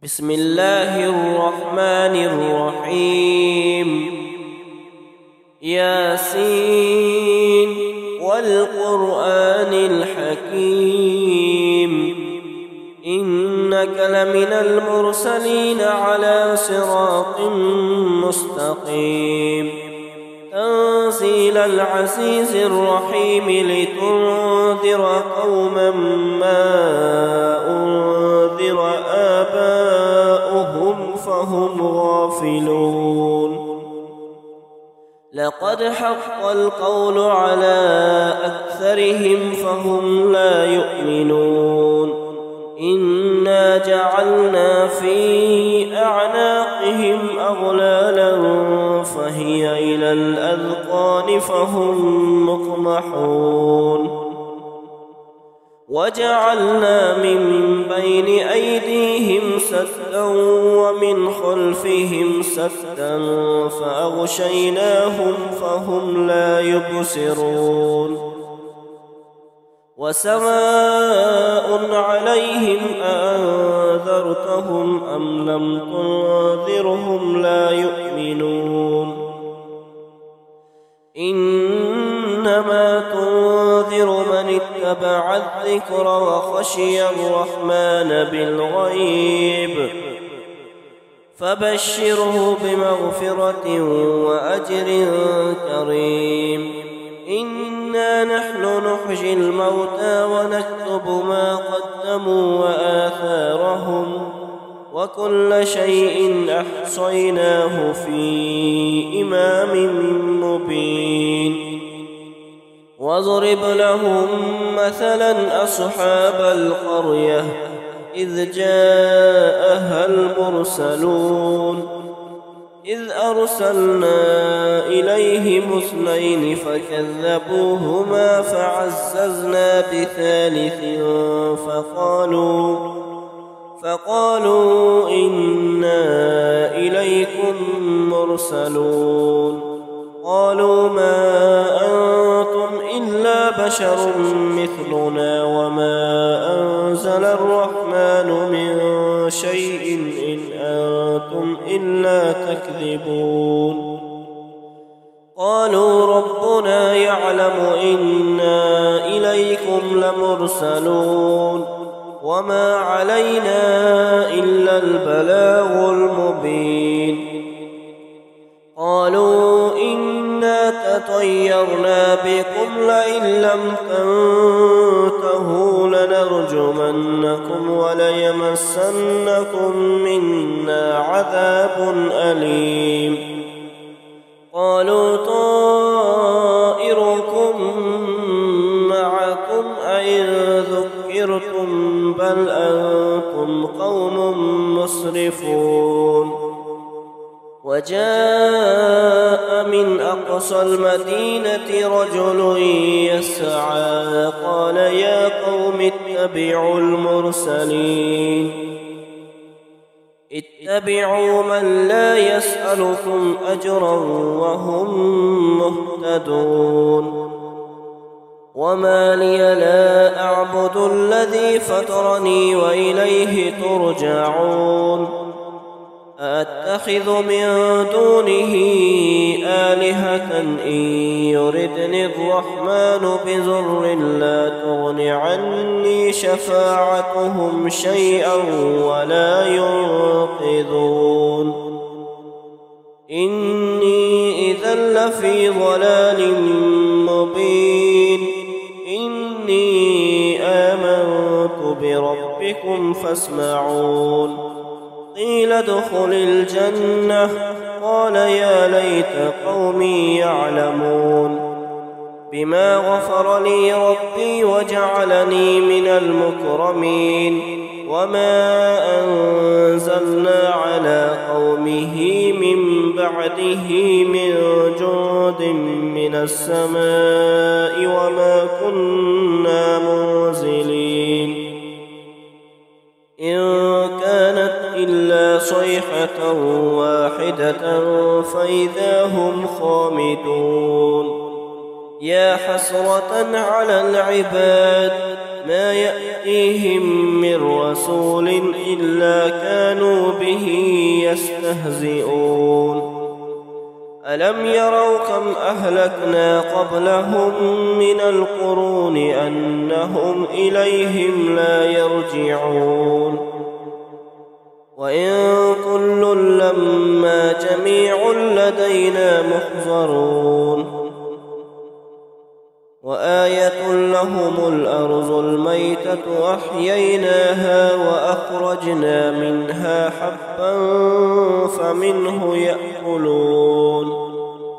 بسم الله الرحمن الرحيم ياسين والقرآن الحكيم إنك لمن المرسلين على صراط مستقيم تنزيل العزيز الرحيم لتنذر قوما ما أنذر آباؤهم فهم غافلون لقد حق القول على أكثرهم فهم لا يؤمنون إنا جعلنا في أعناقهم أغلالا فهي إلى الأذقان فهم مقمحون وجعلنا من بين أيديهم سدا ومن خلفهم سدا فأغشيناهم فهم لا يبصرون وسواء عليهم أأنذرتهم أم لم تنذرهم لا يؤمنون إنما تنذر من اتبع الذكر وخشي الرحمن بالغيب فبشره بمغفرة وأجر كريم إنا نحن نحيي الموتى ونكتب ما قدموا وآثارهم وكل شيء أحصيناه في إمام مبين واضرب لهم مثلا أصحاب القرية إذ جاءها المرسلون إذ أرسلنا إليهم اثنين فكذبوهما فعززنا بثالث فقالوا إنا إليكم مرسلون قالوا ما أنتم إلا بشر مثلنا وما أنزل الرحمن من شيء إن أنتم إلا تكذبون قالوا ربنا يعلم إنا إليكم لمرسلون وما علينا إلا البلاغ المبين قالوا إنا تطيرنا بكم لئن لم تنتهوا لنرجمنكم وليمسنكم منا عذاب أليم قالوا طائركم معكم أئن ذكرتم بل أنتم قوم مسرفون وجاء من أقصى المدينة رجل يسعى قال يا قوم اتبعوا المرسلين اتبعوا من لا يسألكم أجرا وهم مهتدون وما لي لا أعبد الذي فطرني وإليه ترجعون أتخذ من دونه آلهة إن يردني الرحمن بضر لا تغن عني شفاعتهم شيئا ولا ينقذون إني إذا لفي ضلال مبين إني آمنت بربكم فاسمعون قيل ادخل الجنة قال يا ليت قومي يعلمون بما غفر لي ربي وجعلني من المكرمين وما أنزلنا على قومه من بعده من جند من السماء وما كنا منزلين إن كانت إلا صيحة واحدة فإذا هم خامدون يا حسرة على العباد ما يأتيهم من رسول إلا كانوا به يستهزئون ألم يروا كم أهلكنا قبلهم من القرون أنهم إليهم لا يرجعون وإن كل لما جميع لدينا محضرون وآية لهم الأرض الميتة أحييناها وأخرجنا منها حبا فمنه يأكلون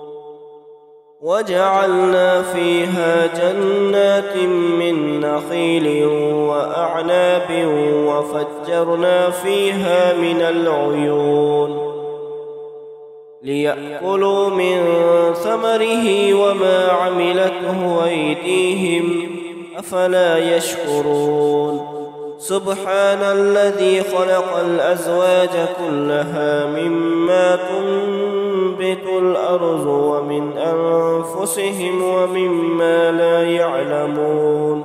وجعلنا فيها جنات من نخيل وأعناب وفجرنا فيها من العيون ليأكلوا من ثمره وما عملته أيديهم أفلا يشكرون سبحان الذي خلق الأزواج كلها مما تنبت الأرض ومن أنفسهم ومما لا يعلمون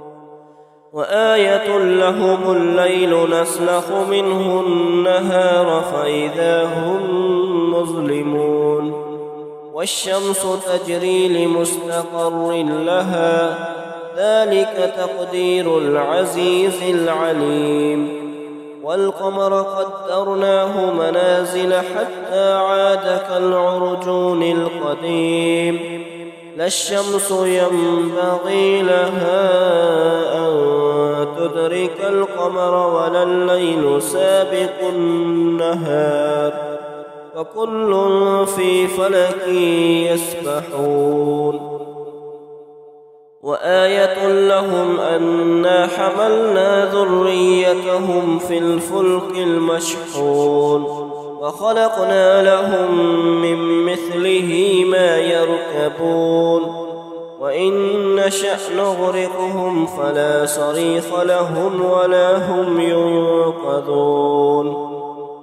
وآية لهم الليل نسلخ منه النهار فإذا هم مظلمون والشمس تجري لمستقر لها ذلك تقدير العزيز العليم والقمر قدرناه منازل حتى عاد كالعرجون القديم لا الشمس ينبغي لها أن تدرك القمر ولا الليل سابق النهار وكل في فلك يسبحون وآية لهم أنا حملنا ذريتهم في الفلك المشحون وخلقنا لهم من مثله ما يركبون وإن نشأ نغرقهم فلا صريخ لهم ولا هم ينقذون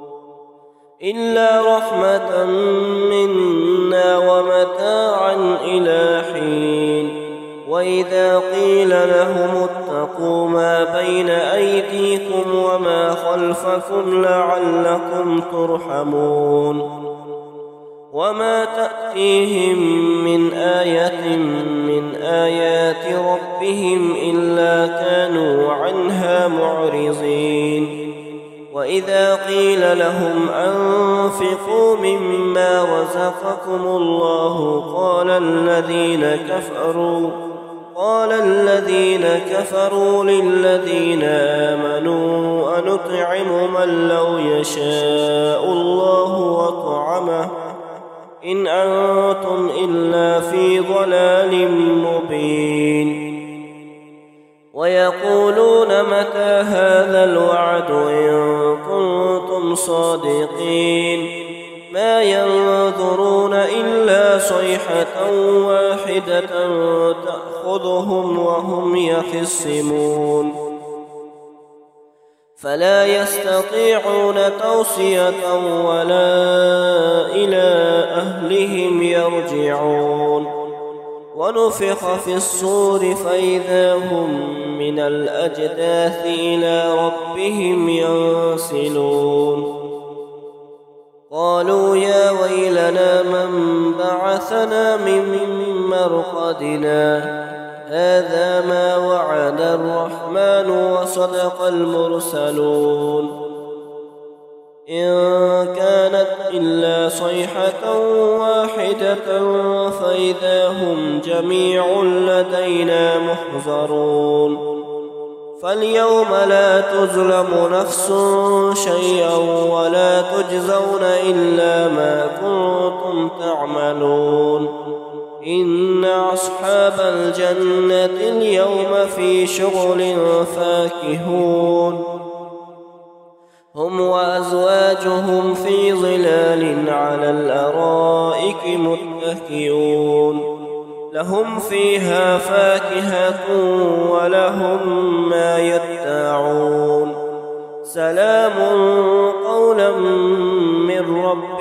إلا رحمة منا ومتاعا إلى حين وإذا قيل لهم اتقوا ما بين أيديكم وما خلفكم لعلكم ترحمون وما تأتيهم من آية من آيات ربهم إلا كانوا عنها معرضين وإذا قيل لهم أنفقوا مما رزقكم الله قال الذين كفروا للذين آمنوا أنطعم من لو يشاء الله وطعمه إن أنتم إلا في ضلال مبين ويقولون متى هذا الوعد إن كنتم صادقين ما ينظرون إلا صيحة واحدة تأخذهم وهم يخصمون فلا يستطيعون توصية ولا إلى أهلهم يرجعون ونفخ في الصور فإذا هم من الأجداث إلى ربهم ينسلون قالوا يا ويلنا من بعثنا من مرقدنا هذا ما وعد الرحمن وصدق المرسلون إن كانت إلا صيحة واحدة فإذا هم جميع لدينا محضرون فاليوم لا تظلم نفس شيئا ولا تجزون إلا ما كنتم تعملون إن أصحاب الجنة اليوم في شغل فاكهون هم وأزواجهم في ظلال على الأرائك متكئون لهم فيها فاكهة ولهم ما يدعون سلام قولا من رب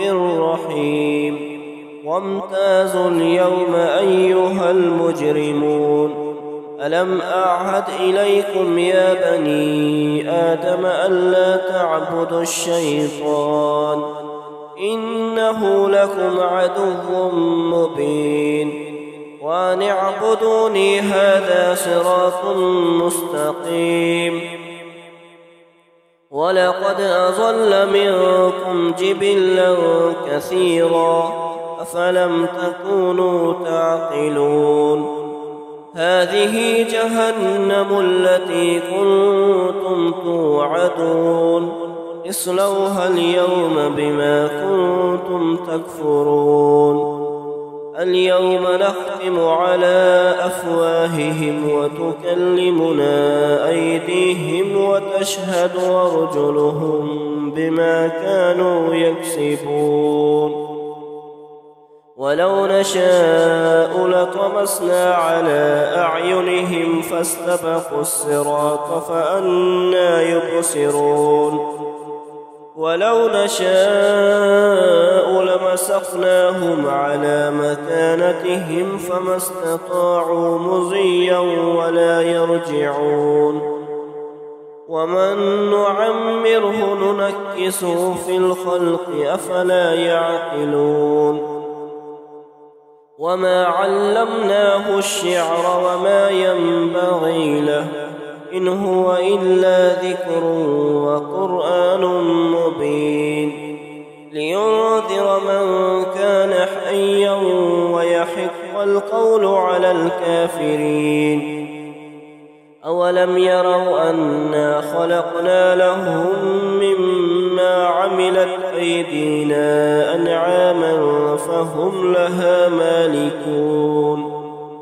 رحيم وامتازوا اليوم أيها المجرمون ألم أعهد إليكم يا بني آدم ألا تعبدوا الشيطان إنه لكم عدو مبين وأن اعبدوني هذا صراط مستقيم ولقد أضل منكم جبلا كثيرا أفلم تكونوا تعقلون هذه جهنم التي كنتم توعدون اصلوها اليوم بما كنتم تكفرون اليوم نختم على أفواههم وتكلمنا أيديهم وتشهد أرجلهم بما كانوا يكسبون ولو نشاء لطمسنا على أعينهم فاستبقوا الصراط فأنى يبصرون ولو نشاء لمسخناهم على مكانتهم فما استطاعوا مضيا ولا يرجعون ومن نعمره ننكسه في الخلق أفلا يعقلون وما علمناه الشعر وما ينبغي له إن هو إلا ذكر وقرآن مبين لينذر من كان حيا ويحق القول على الكافرين أولم يروا أنا خلقنا لهم مما عملت أيدينا أنعاما فهم لها مالكون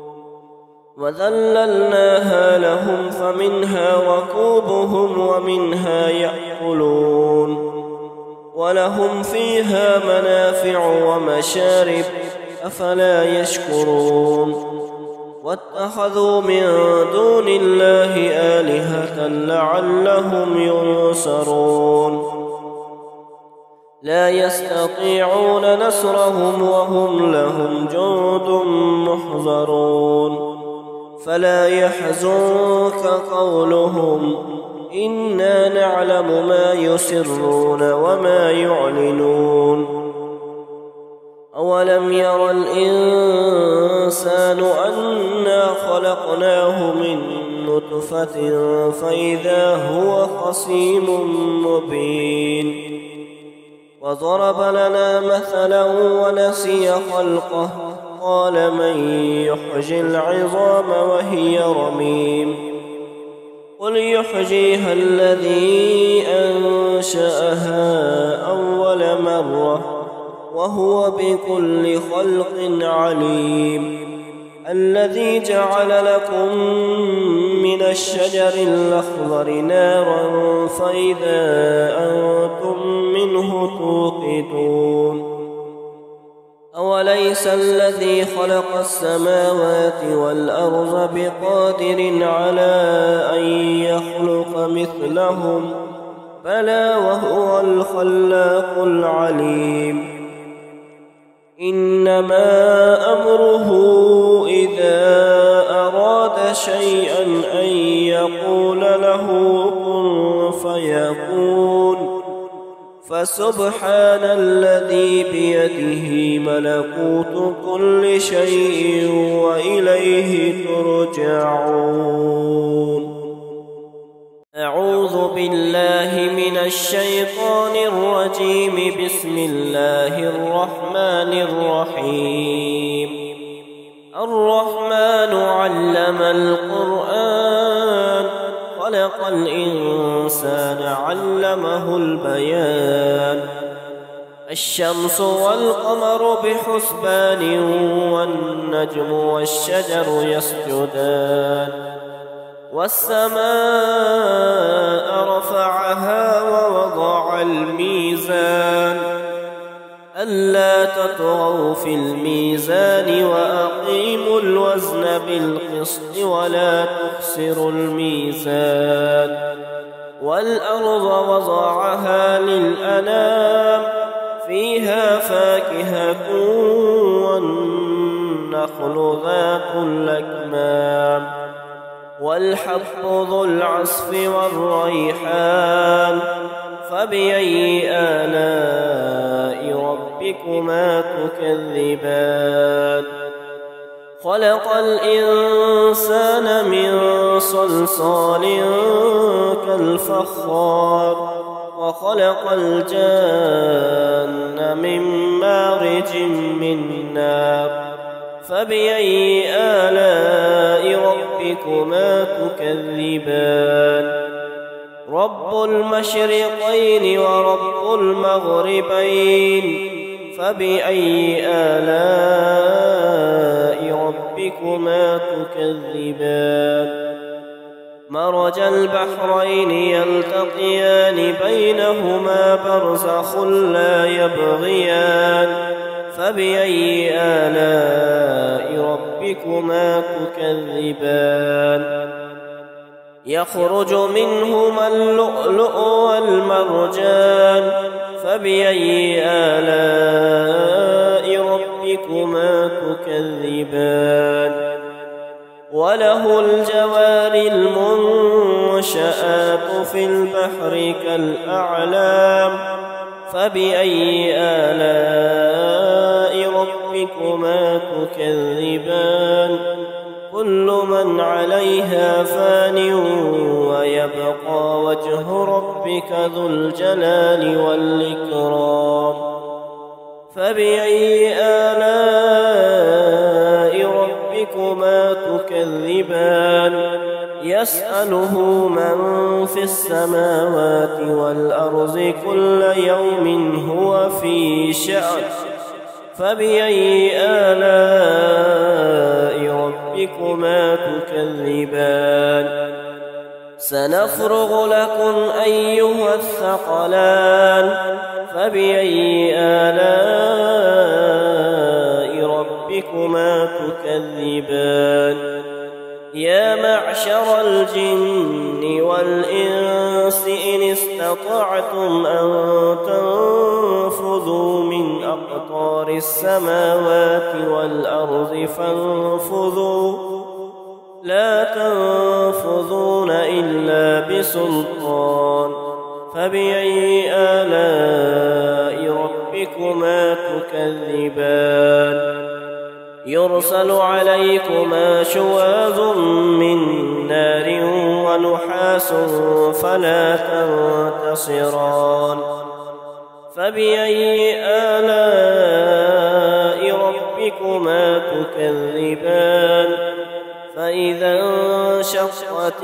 وذللناها لهم فمنها ركوبهم ومنها يأكلون ولهم فيها منافع ومشارب أفلا يشكرون واتخذوا من دون الله آلهة لعلهم ينصرون لا يستطيعون نصرهم وهم لهم جند محضرون فلا يحزنك قولهم إنا نعلم ما يسرون وما يعلنون أولم ير الإنسان أنا خلقناه من نطفة فإذا هو خصيم مبين وضرب لنا مثلا ونسي خلقه قال من يحيي العظام وهي رميم قل يحييها الذي أنشأها أول مرة وهو بكل خلق عليم الذي جعل لكم من الشجر الأخضر نارا فإذا أنتم منه توقدون أوليس الذي خلق السماوات والأرض بقادر على أن يخلق مثلهم بلى وهو الخلاق العليم إنما أمره إذا أراد شيئا أن يقول له كن فيكون فسبحان الذي بيده ملكوت كل شيء وإليه ترجعون أعوذ بالله من الشيطان الرجيم بسم الله الرحمن الرحيم الرحمن علم القرآن خلق الإنسان علمه البيان الشمس والقمر بحسبان والنجم والشجر يسجدان والسماء رفعها ووضع الميزان ألا تطغوا في الميزان وأقيموا الوزن بالقسط ولا تخسروا الميزان والأرض وضعها للأنام فيها فاكهة والنخل ذات الأكمام والحب ذو العصف والريحان فبأي آلاء ربكما تكذبان خلق الإنسان من صلصال كالفخار وخلق الجان من مارج من نار فبأي آلاء ربكما تكذبان رب المشرقين ورب المغربين فبأي آلاء ربكما تكذبان مرج البحرين يلتقيان بينهما برزخ لا يبغيان فبأي آلاء ربكما تكذبان يخرج منهما اللؤلؤ والمرجان فبأي آلاء ربكما تكذبان وله الجوار المنشآت في البحر كالأعلام فبأي آلاء ربكما تكذبان كل من عليها فان ويبقى وجه ربك ذو الجلال والإكرام فبأي آلاء ربكما تكذبان يسأله من في السماوات والأرض كل يوم هو في شأن فبأي آلاء ربكما تكذبان سنفرغ لكم أيها الثقلان فبأي آلاء ربكما تكذبان يا معشر الجن والإنس إن استطعتم أن تنفذوا من أقطار السماوات والأرض فانفذوا لا تنفذون إلا بسلطان فبأي آلاء ربكما تكذبان يرسل عليكما شواظ من نار ونحاس فلا تنتصران فبأي آلاء ربكما تكذبان فإذا انشقت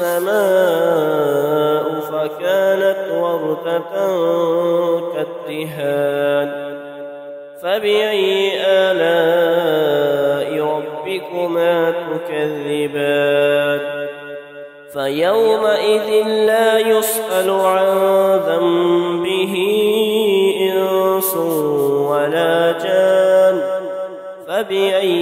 السماء فكانت وردة كالدهان فبأي آلاء ربكما تكذبان فيومئذ لا يسأل عن ذنبه إنس ولا جان فبأي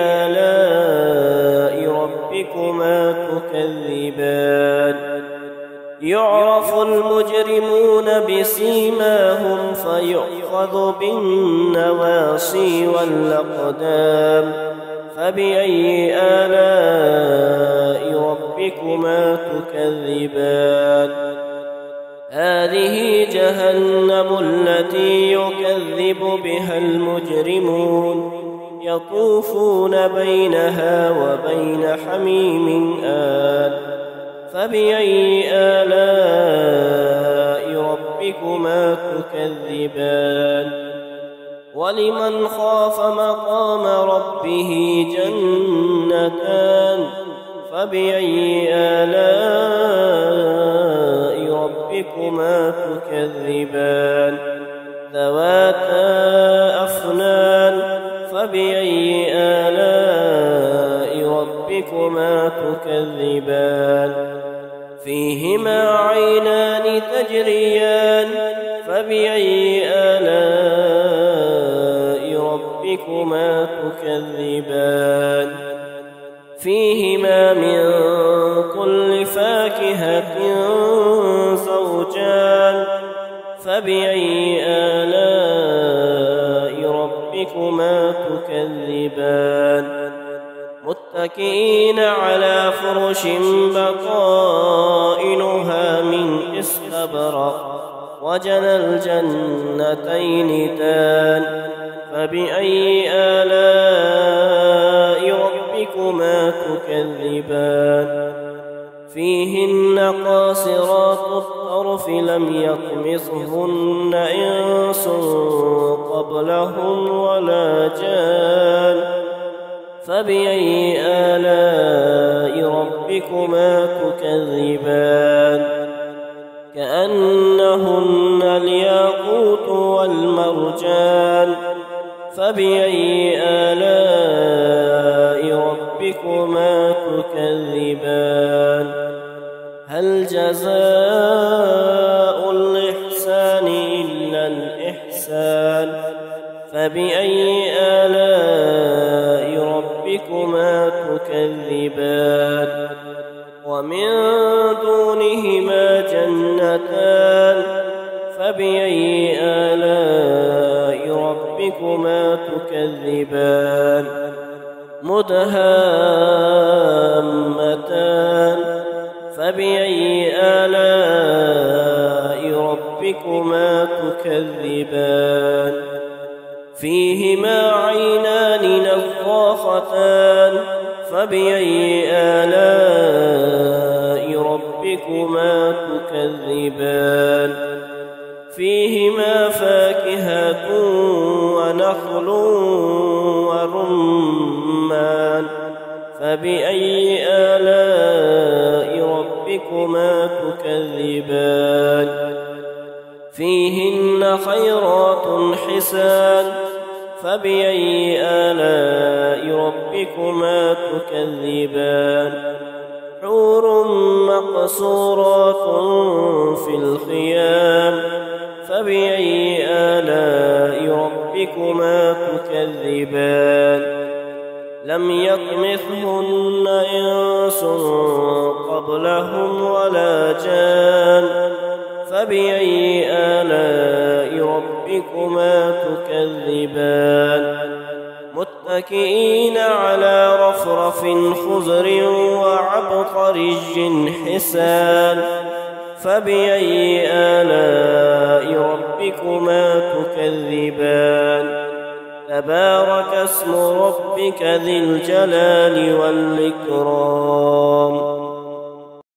آلاء ربكما تكذبان يعرف المجرمون بسيماهم فيؤخذ بالنواصي والأقدام فبأي آلاء ربكما تكذبان هذه جهنم التي يكذب بها المجرمون يطوفون بينها وبين حميم آن فبأي آلاء ربكما تكذبان ولمن خاف مقام ربه جنتان فبأي آلاء ربكما تكذبان ذواتا أفنان فبأي آلاء ربكما تكذبان فيهما عينان تجريان فبأي آلاء ربكما تكذبان فيهما من كل فاكهة زوجان فبأي آلاء ربكما تكذبان متكئين على فرش بطائنها من استبرق وجنى الجنتين دان فبأي آلاء ربكما تكذبان فيهن قاصرات الطرف لم يطمثهن إنس قبلهم ولا جان فبأي آلاء ربكما تكذبان كأنهن الياقوت والمرجان فبأي آلاء ربكما تكذبان هل جزاء الإحسان إلا الإحسان فبأي آلاء ربكما تكذبان ومن دونهما جنتان فبأي آلاء ربكما تكذبان مدهامتان فبأي آلاء ربكما تكذبان فيهما عينان نضاختان فبأي آلاء ربكما تكذبان فيهما فاكهة ونخل ورمان فبأي آلاء ربكما تكذبان فيهن خيرات حسان فبأي آلاء ربكما تكذبان حور مقصورات في الخيام فبأي آلاء ربكما تكذبان لم يطمثهن إنس قبلهم ولا جان فبأي آلاء ربكما تكذبان متكئين على رفرف خضر وعبقري حسان فبأي آلاء ربكما تكذبان تبارك اسم ربك ذي الجلال والإكرام